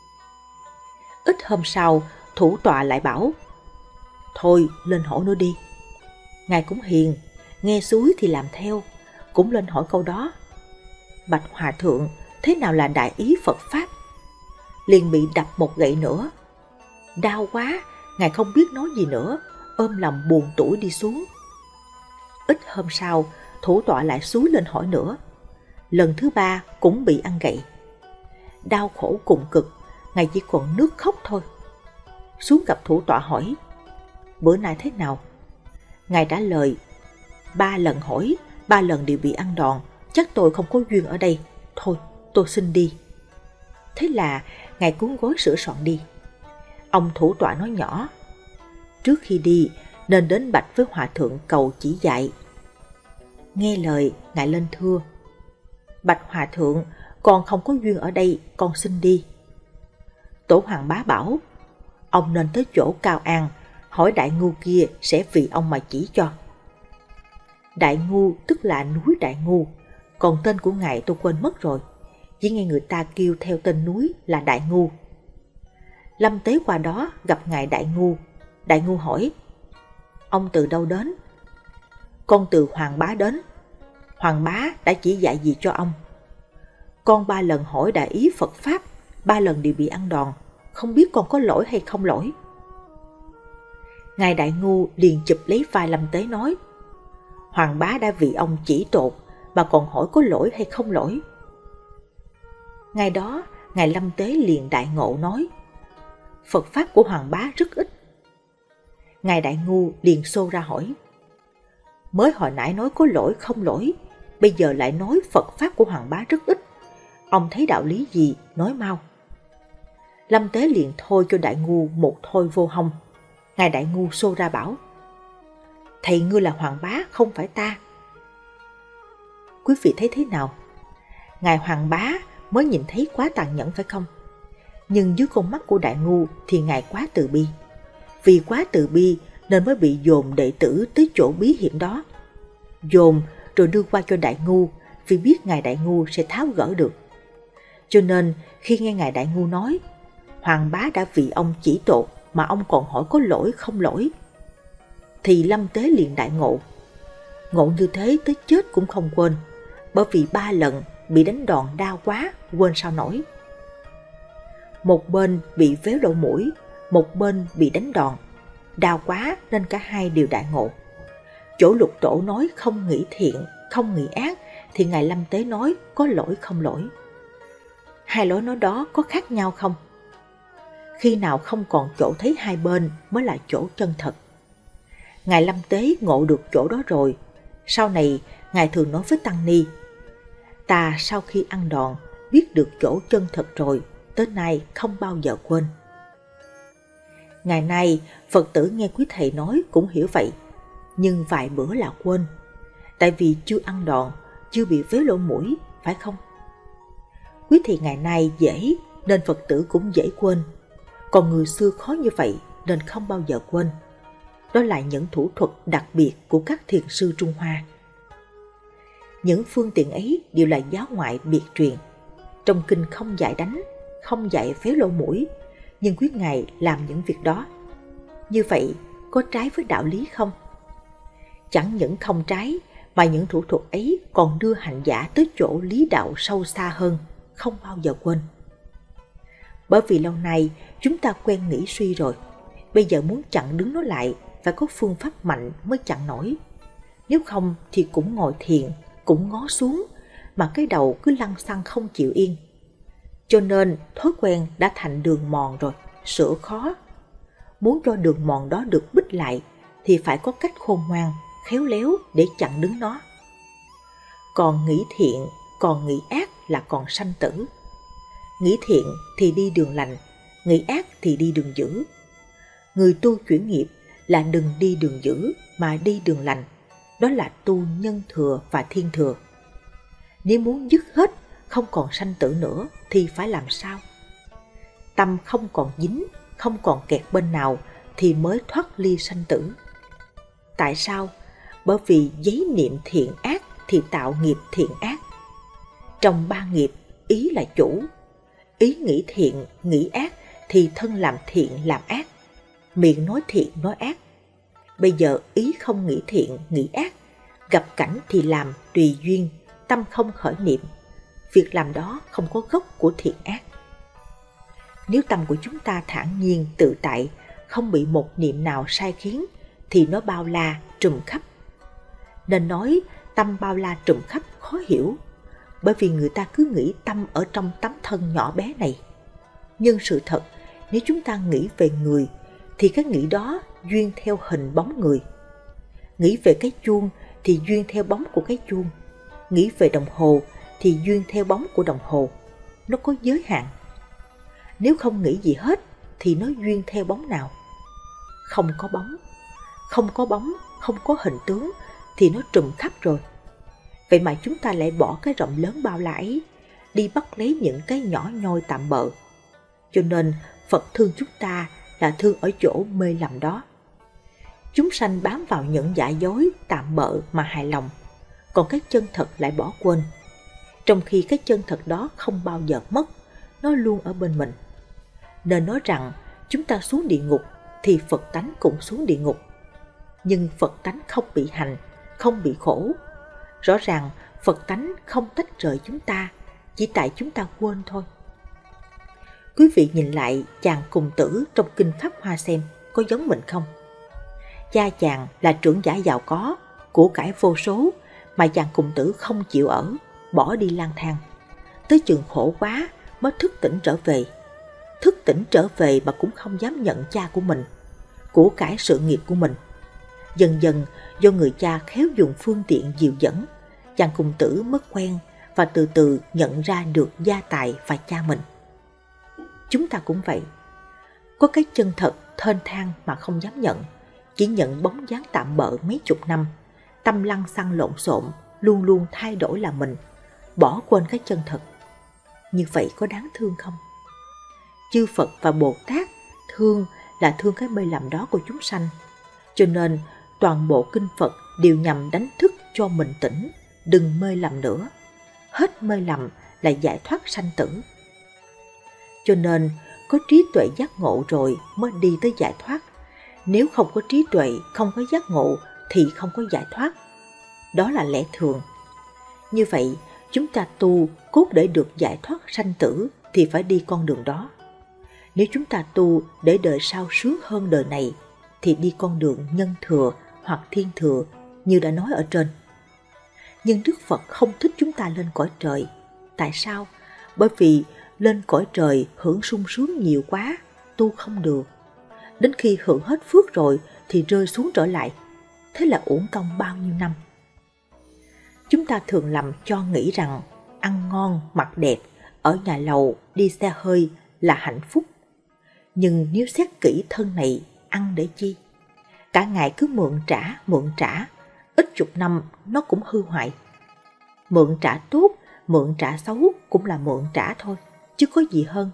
Ít hôm sau, Thủ Tọa lại bảo, thôi lên hỏi nữa đi. Ngài cũng hiền, nghe suối thì làm theo, cũng lên hỏi câu đó. Bạch Hòa Thượng, thế nào là đại ý Phật Pháp? Liền bị đập một gậy nữa. Đau quá, Ngài không biết nói gì nữa, ôm lòng buồn tủi đi xuống. Ít hôm sau, Thủ Tọa lại xúi lên hỏi nữa. Lần thứ ba cũng bị ăn gậy. Đau khổ cùng cực, Ngài chỉ còn nước khóc thôi. Xuống gặp Thủ Tọa hỏi, bữa nay thế nào? Ngài trả lời, ba lần hỏi, ba lần đều bị ăn đòn, chắc tôi không có duyên ở đây, thôi tôi xin đi. Thế là Ngài cuốn gối sửa soạn đi. Ông Thủ Tọa nói nhỏ, trước khi đi nên đến bạch với Hòa Thượng cầu chỉ dạy. Nghe lời, Ngài lên thưa, bạch Hòa Thượng, con không có duyên ở đây, con xin đi. Tổ Hoàng Bá bảo, ông nên tới chỗ Cao An, hỏi Đại Ngu kia sẽ vì ông mà chỉ cho. Đại Ngu tức là núi Đại Ngu, còn tên của Ngài tôi quên mất rồi, chỉ nghe người ta kêu theo tên núi là Đại Ngu. Lâm Tế qua đó gặp Ngài Đại Ngu. Đại Ngu hỏi, ông từ đâu đến? Con từ Hoàng Bá đến. Hoàng Bá đã chỉ dạy gì cho ông? Con ba lần hỏi đại ý Phật Pháp, ba lần đều bị ăn đòn, không biết con có lỗi hay không lỗi. Ngài Đại Ngu liền chụp lấy vai Lâm Tế nói, Hoàng Bá đã vì ông chỉ tột, mà còn hỏi có lỗi hay không lỗi. Ngày đó, Ngài Lâm Tế liền đại ngộ nói, Phật Pháp của Hoàng Bá rất ít. Ngài Đại Ngu liền xô ra hỏi, mới hồi nãy nói có lỗi không lỗi, bây giờ lại nói Phật Pháp của Hoàng Bá rất ít. Ông thấy đạo lý gì, nói mau. Lâm Tế liền thôi cho Đại Ngu một thôi vô hông. Ngài Đại Ngu xô ra bảo, thầy ngươi là Hoàng Bá, không phải ta. Quý vị thấy thế nào? Ngài Hoàng Bá mới nhìn thấy quá tàn nhẫn phải không? Nhưng dưới con mắt của Đại Ngu thì Ngài quá từ bi. Vì quá từ bi nên mới bị dồn đệ tử tới chỗ bí hiểm đó. Dồn rồi đưa qua cho Đại Ngu, vì biết Ngài Đại Ngu sẽ tháo gỡ được. Cho nên khi nghe Ngài Đại Ngu nói, Hoàng bá đã vì ông chỉ tột mà ông còn hỏi có lỗi không lỗi. Thì Lâm Tế liền đại ngộ. Ngộ như thế tới chết cũng không quên, bởi vì ba lần bị đánh đòn đau quá, quên sao nổi. Một bên bị véo lỗ mũi, một bên bị đánh đòn, đau quá nên cả hai đều đại ngộ. Chỗ Lục Tổ nói không nghĩ thiện, không nghĩ ác, thì Ngài Lâm Tế nói có lỗi không lỗi. Hai lối nói đó có khác nhau không? Khi nào không còn chỗ thấy hai bên mới là chỗ chân thật. Ngài Lâm Tế ngộ được chỗ đó rồi, sau này Ngài thường nói với Tăng Ni: ta sau khi ăn đòn biết được chỗ chân thật rồi, tới nay không bao giờ quên. Ngày nay Phật tử nghe quý thầy nói cũng hiểu vậy, nhưng vài bữa là quên, tại vì chưa ăn đòn, chưa bị véo lỗ mũi, phải không? Quý thầy ngày nay dễ nên Phật tử cũng dễ quên, còn người xưa khó như vậy nên không bao giờ quên. Đó là những thủ thuật đặc biệt của các thiền sư Trung Hoa. Những phương tiện ấy đều là giáo ngoại biệt truyền. Trong kinh không dạy đánh, không dạy véo lỗ mũi, nhưng quý ngài làm những việc đó. Như vậy có trái với đạo lý không? Chẳng những không trái, mà những thủ thuật ấy còn đưa hành giả tới chỗ lý đạo sâu xa hơn, không bao giờ quên. Bởi vì lâu nay chúng ta quen nghĩ suy rồi, bây giờ muốn chặn đứng nó lại phải có phương pháp mạnh mới chặn nổi. Nếu không thì cũng ngồi thiền, cũng ngó xuống, mà cái đầu cứ lăn xăng không chịu yên. Cho nên thói quen đã thành đường mòn rồi, sửa khó. Muốn cho đường mòn đó được bích lại thì phải có cách khôn ngoan, khéo léo để chặn đứng nó. Còn nghĩ thiện, còn nghĩ ác là còn sanh tử. Nghĩ thiện thì đi đường lành, nghĩ ác thì đi đường dữ. Người tu chuyển nghiệp là đừng đi đường dữ mà đi đường lành, đó là tu nhân thừa và thiên thừa. Nếu muốn dứt hết, không còn sanh tử nữa thì phải làm sao? Tâm không còn dính, không còn kẹt bên nào thì mới thoát ly sanh tử. Tại sao? Bởi vì giấy niệm thiện ác thì tạo nghiệp thiện ác. Trong ba nghiệp, ý là chủ. Ý nghĩ thiện, nghĩ ác thì thân làm thiện, làm ác. Miệng nói thiện, nói ác. Bây giờ ý không nghĩ thiện, nghĩ ác. Gặp cảnh thì làm tùy duyên, tâm không khởi niệm. Việc làm đó không có gốc của thiện ác. Nếu tâm của chúng ta thản nhiên, tự tại, không bị một niệm nào sai khiến, thì nó bao la, trùm khắp. Nên nói tâm bao la trùm khắp khó hiểu, bởi vì người ta cứ nghĩ tâm ở trong tấm thân nhỏ bé này. Nhưng sự thật, nếu chúng ta nghĩ về người, thì cái nghĩ đó duyên theo hình bóng người. Nghĩ về cái chuông thì duyên theo bóng của cái chuông. Nghĩ về đồng hồ thì duyên theo bóng của đồng hồ. Nó có giới hạn. Nếu không nghĩ gì hết thì nó duyên theo bóng nào? Không có bóng. Không có bóng, không có hình tướng thì nó trùm khắp rồi. Vậy mà chúng ta lại bỏ cái rộng lớn bao la ấy, đi bắt lấy những cái nhỏ nhoi tạm bợ. Cho nên Phật thương chúng ta là thương ở chỗ mê lầm đó. Chúng sanh bám vào những giả dối tạm bợ mà hài lòng, còn cái chân thật lại bỏ quên. Trong khi cái chân thật đó không bao giờ mất, nó luôn ở bên mình. Nên nói rằng chúng ta xuống địa ngục thì Phật tánh cũng xuống địa ngục. Nhưng Phật tánh không bị hành, không bị khổ. Rõ ràng Phật tánh không tách rời chúng ta, chỉ tại chúng ta quên thôi. Quý vị nhìn lại chàng cùng tử trong kinh Pháp Hoa xem có giống mình không? Cha chàng là trưởng giả giàu có, của cải vô số, mà chàng cùng tử không chịu ở, bỏ đi lang thang. Tới chừng khổ quá mới thức tỉnh trở về. Thức tỉnh trở về mà cũng không dám nhận cha của mình, của cải sự nghiệp của mình. Dần dần do người cha khéo dùng phương tiện dìu dẫn, chàng cùng tử mới quen và từ từ nhận ra được gia tài và cha mình. Chúng ta cũng vậy. Có cái chân thật thênh thang mà không dám nhận, chỉ nhận bóng dáng tạm bợ mấy chục năm, tâm lăng xăng lộn xộn, luôn luôn thay đổi là mình, bỏ quên cái chân thật. Như vậy có đáng thương không? Chư Phật và Bồ Tát thương là thương cái mê lầm đó của chúng sanh. Cho nên toàn bộ kinh Phật đều nhằm đánh thức cho mình tỉnh, đừng mê lầm nữa. Hết mê lầm là giải thoát sanh tử. Cho nên có trí tuệ giác ngộ rồi mới đi tới giải thoát. Nếu không có trí tuệ, không có giác ngộ thì không có giải thoát. Đó là lẽ thường. Như vậy, chúng ta tu cốt để được giải thoát sanh tử thì phải đi con đường đó. Nếu chúng ta tu để đời sau sướng hơn đời này thì đi con đường nhân thừa hoặc thiên thừa như đã nói ở trên. Nhưng Đức Phật không thích chúng ta lên cõi trời. Tại sao? Bởi vì lên cõi trời hưởng sung sướng nhiều quá, tu không được. Đến khi hưởng hết phước rồi thì rơi xuống trở lại. Thế là uổng công bao nhiêu năm. Chúng ta thường lầm cho nghĩ rằng ăn ngon, mặc đẹp, ở nhà lầu, đi xe hơi là hạnh phúc. Nhưng nếu xét kỹ thân này, ăn để chi? Cả ngày cứ mượn trả, mượn trả, ít chục năm nó cũng hư hoại. Mượn trả tốt, mượn trả xấu cũng là mượn trả thôi, chứ có gì hơn.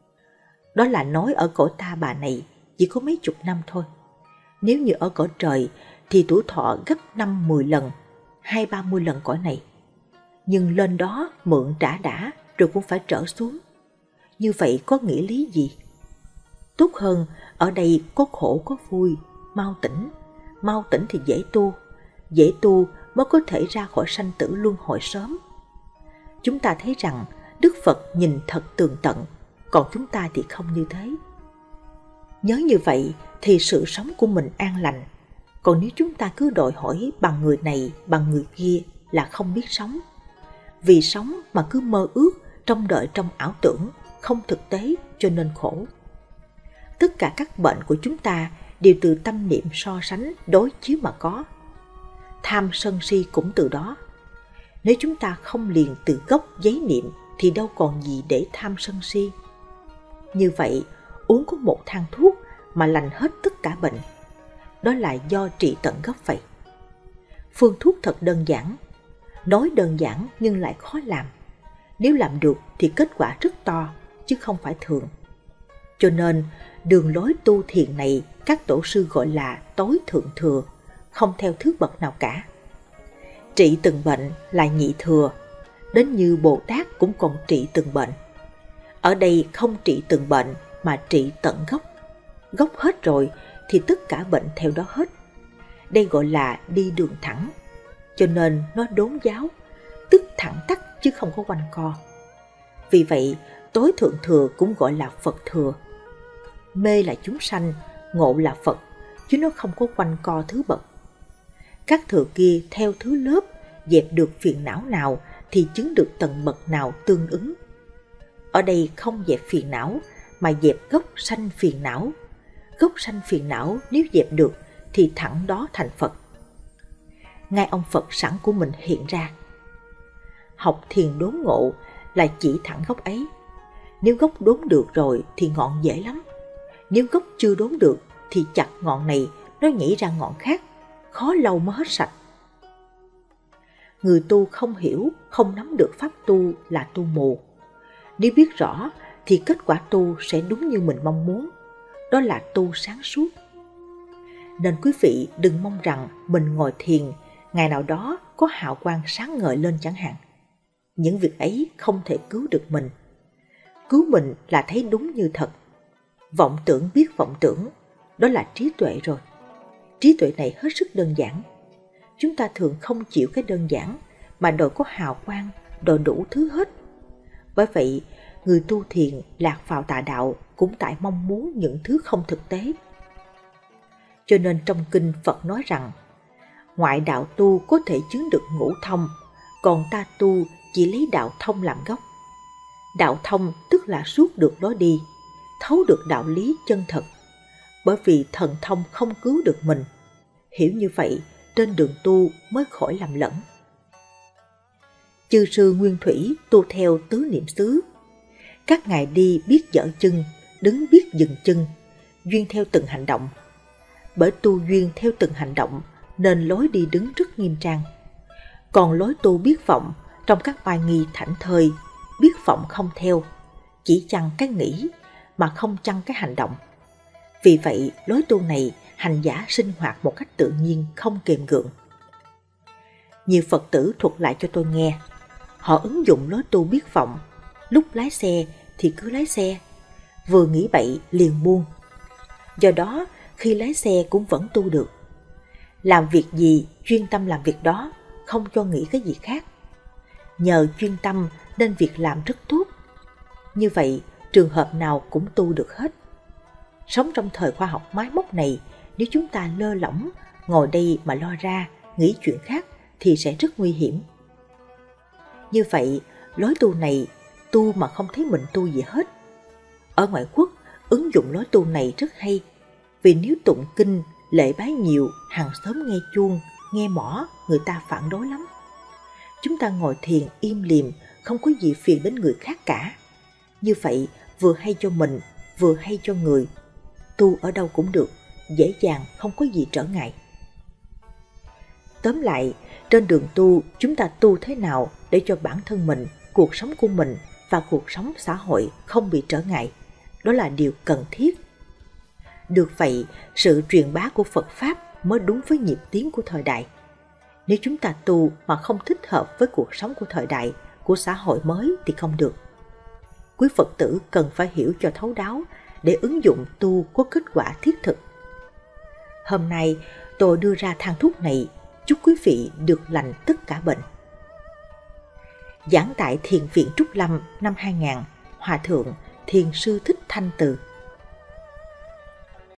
Đó là nói ở cõi ta bà này chỉ có mấy chục năm thôi. Nếu như ở cõi trời thì tuổi thọ gấp năm mười lần, hai ba mươi lần cõi này. Nhưng lên đó mượn trả đã rồi cũng phải trở xuống. Như vậy có nghĩa lý gì? Tốt hơn ở đây có khổ có vui, mau tỉnh. Mau tỉnh thì dễ tu, dễ tu mới có thể ra khỏi sanh tử luân hồi sớm. Chúng ta thấy rằng Đức Phật nhìn thật tường tận, còn chúng ta thì không như thế. Nhớ như vậy thì sự sống của mình an lành. Còn nếu chúng ta cứ đòi hỏi bằng người này, bằng người kia là không biết sống. Vì sống mà cứ mơ ước, trông đợi trong ảo tưởng, không thực tế cho nên khổ. Tất cả các bệnh của chúng ta đều từ tâm niệm so sánh đối chiếu mà có. Tham sân si cũng từ đó. Nếu chúng ta không liền từ gốc giấy niệm thì đâu còn gì để tham sân si. Như vậy, uống có một thang thuốc mà lành hết tất cả bệnh. Đó là do trị tận gốc vậy. Phương thuốc thật đơn giản. Nói đơn giản nhưng lại khó làm. Nếu làm được thì kết quả rất to, chứ không phải thường. Cho nên, đường lối tu thiền này các tổ sư gọi là tối thượng thừa, không theo thứ bậc nào cả. Trị từng bệnh là nhị thừa, đến như Bồ Tát cũng còn trị từng bệnh. Ở đây không trị từng bệnh mà trị tận gốc. Gốc hết rồi thì tất cả bệnh theo đó hết. Đây gọi là đi đường thẳng, cho nên nó đốn giáo, tức thẳng tắc chứ không có quanh co. Vì vậy, tối thượng thừa cũng gọi là Phật thừa. Mê là chúng sanh, ngộ là Phật, chứ nó không có quanh co thứ bậc. Các thừa kia theo thứ lớp, dẹp được phiền não nào thì chứng được tầng bậc nào tương ứng. Ở đây không dẹp phiền não, mà dẹp gốc sanh phiền não. Gốc sanh phiền não nếu dẹp được thì thẳng đó thành Phật. Ngay ông Phật sẵn của mình hiện ra. Học thiền đốn ngộ là chỉ thẳng gốc ấy. Nếu gốc đốn được rồi thì ngọn dễ lắm. Nếu gốc chưa đốn được thì chặt ngọn này nó nhảy ra ngọn khác, khó lâu mới hết sạch. Người tu không hiểu, không nắm được pháp tu là tu mù. Nếu biết rõ thì kết quả tu sẽ đúng như mình mong muốn. Đó là tu sáng suốt. Nên quý vị đừng mong rằng mình ngồi thiền, ngày nào đó có hào quang sáng ngời lên chẳng hạn. Những việc ấy không thể cứu được mình. Cứu mình là thấy đúng như thật. Vọng tưởng biết vọng tưởng, đó là trí tuệ rồi. Trí tuệ này hết sức đơn giản. Chúng ta thường không chịu cái đơn giản, mà đòi có hào quang, đòi đủ thứ hết. Bởi vậy, người tu thiền lạc vào tà đạo cũng tại mong muốn những thứ không thực tế. Cho nên trong kinh Phật nói rằng, ngoại đạo tu có thể chứng được ngũ thông, còn ta tu chỉ lấy đạo thông làm gốc. Đạo thông tức là suốt được đó đi, thấu được đạo lý chân thật. Bởi vì thần thông không cứu được mình. Hiểu như vậy, trên đường tu mới khỏi lầm lẫn. Chư sư Nguyên Thủy tu theo tứ niệm xứ. Các ngài đi biết dở chân, đứng biết dừng chân, duyên theo từng hành động. Bởi tu duyên theo từng hành động nên lối đi đứng rất nghiêm trang. Còn lối tu biết vọng trong các bài nghi thảnh thơi, biết vọng không theo, chỉ chăng cái nghĩ mà không chăng cái hành động. Vì vậy lối tu này hành giả sinh hoạt một cách tự nhiên, không kềm gượng. Nhiều Phật tử thuật lại cho tôi nghe. Họ ứng dụng lối tu biết vọng, lúc lái xe thì cứ lái xe, vừa nghĩ bậy liền buông. Do đó, khi lái xe cũng vẫn tu được. Làm việc gì, chuyên tâm làm việc đó, không cho nghĩ cái gì khác. Nhờ chuyên tâm nên việc làm rất tốt. Như vậy, trường hợp nào cũng tu được hết. Sống trong thời khoa học máy móc này, nếu chúng ta lơ lỏng, ngồi đây mà lo ra, nghĩ chuyện khác thì sẽ rất nguy hiểm. Như vậy, lối tu này, tu mà không thấy mình tu gì hết. Ở ngoại quốc, ứng dụng lối tu này rất hay, vì nếu tụng kinh, lễ bái nhiều, hàng xóm nghe chuông, nghe mõ, người ta phản đối lắm. Chúng ta ngồi thiền im lìm, không có gì phiền đến người khác cả. Như vậy, vừa hay cho mình, vừa hay cho người. Tu ở đâu cũng được, dễ dàng, không có gì trở ngại. Tóm lại, trên đường tu, chúng ta tu thế nào để cho bản thân mình, cuộc sống của mình và cuộc sống xã hội không bị trở ngại. Đó là điều cần thiết. Được vậy, sự truyền bá của Phật Pháp mới đúng với nhịp tiến của thời đại. Nếu chúng ta tu mà không thích hợp với cuộc sống của thời đại, của xã hội mới thì không được. Quý Phật tử cần phải hiểu cho thấu đáo để ứng dụng tu có kết quả thiết thực. Hôm nay tôi đưa ra thang thuốc này, chúc quý vị được lành tất cả bệnh. Giảng tại Thiền viện Trúc Lâm năm hai nghìn, Hòa thượng Thiền sư Thích Thanh Từ.